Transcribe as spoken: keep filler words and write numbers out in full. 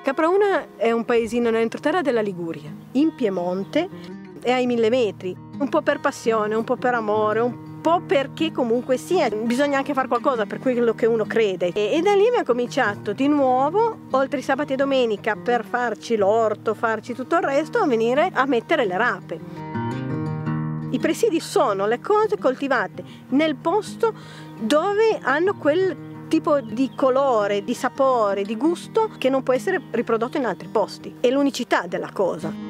Caprauna è un paesino nell'entroterra della Liguria, in Piemonte, è ai mille metri, un po' per passione, un po' per amore, un po' perché comunque sia, bisogna anche fare qualcosa per quello che uno crede. E, e da lì abbiamo cominciato di nuovo, oltre i sabati e domenica, per farci l'orto, farci tutto il resto, a venire a mettere le rape. I presidi sono le cose coltivate nel posto dove hanno quel tipo di colore, di sapore, di gusto che non può essere riprodotto in altri posti. È l'unicità della cosa.